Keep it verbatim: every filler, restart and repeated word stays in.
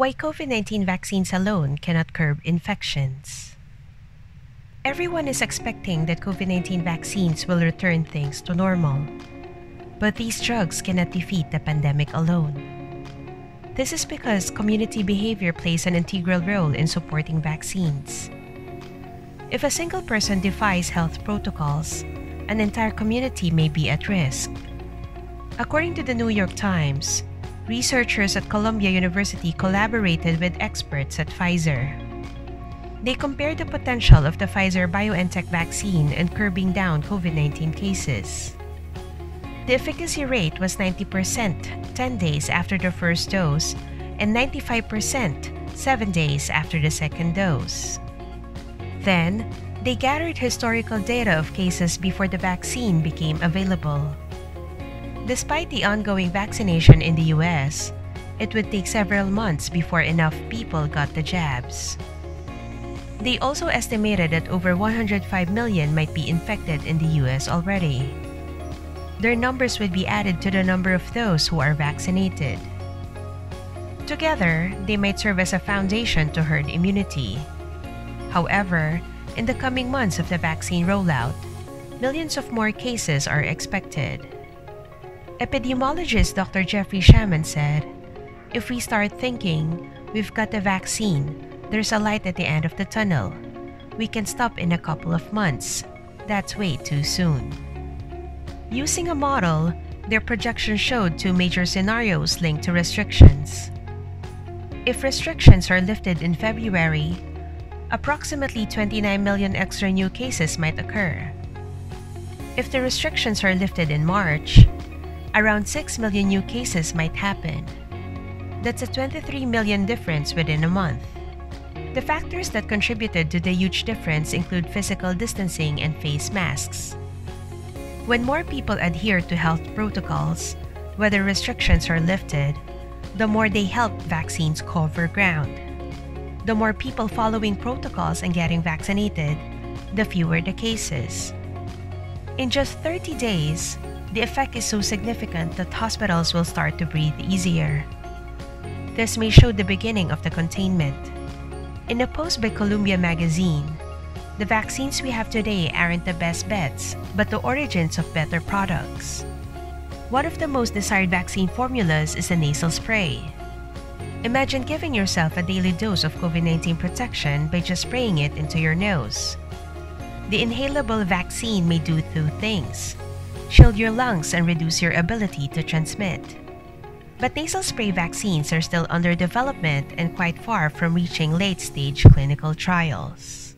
Why COVID nineteen vaccines alone cannot curb infections. Everyone is expecting that COVID nineteen vaccines will return things to normal. But these drugs cannot defeat the pandemic alone. This is because community behavior plays an integral role in supporting vaccines. If a single person defies health protocols, an entire community may be at risk. According to the New York Times, researchers at Columbia University collaborated with experts at Pfizer. They compared the potential of the Pfizer-BioNTech vaccine in curbing down COVID nineteen cases. The efficacy rate was ninety percent ten days after the first dose and ninety-five percent seven days after the second dose. Then, they gathered historical data of cases before the vaccine became available. Despite the ongoing vaccination in the U S, it would take several months before enough people got the jabs. They also estimated that over one hundred five million might be infected in the U S already. Their numbers would be added to the number of those who are vaccinated. Together, they might serve as a foundation to herd immunity. However, in the coming months of the vaccine rollout, millions of more cases are expected. Epidemiologist Doctor Jeffrey Shaman said, "If we start thinking we've got the vaccine, there's a light at the end of the tunnel. We can stop in a couple of months. That's way too soon." Using a model, their projection showed two major scenarios linked to restrictions. If restrictions are lifted in February, approximately twenty-nine million extra new cases might occur. If the restrictions are lifted in March, around six million new cases might happen. That's a twenty-three million difference within a month. The factors that contributed to the huge difference include physical distancing and face masks. When more people adhere to health protocols, whether restrictions are lifted, the more they help vaccines cover ground. The more people following protocols and getting vaccinated, the fewer the cases. In just thirty days, the effect is so significant that hospitals will start to breathe easier. This may show the beginning of the containment. In a post by Columbia magazine, the vaccines we have today aren't the best bets, but the origins of better products. One of the most desired vaccine formulas is a nasal spray. Imagine giving yourself a daily dose of COVID nineteen protection by just spraying it into your nose. The inhalable vaccine may do two things: shield your lungs and reduce your ability to transmit. But nasal spray vaccines are still under development and quite far from reaching late-stage clinical trials.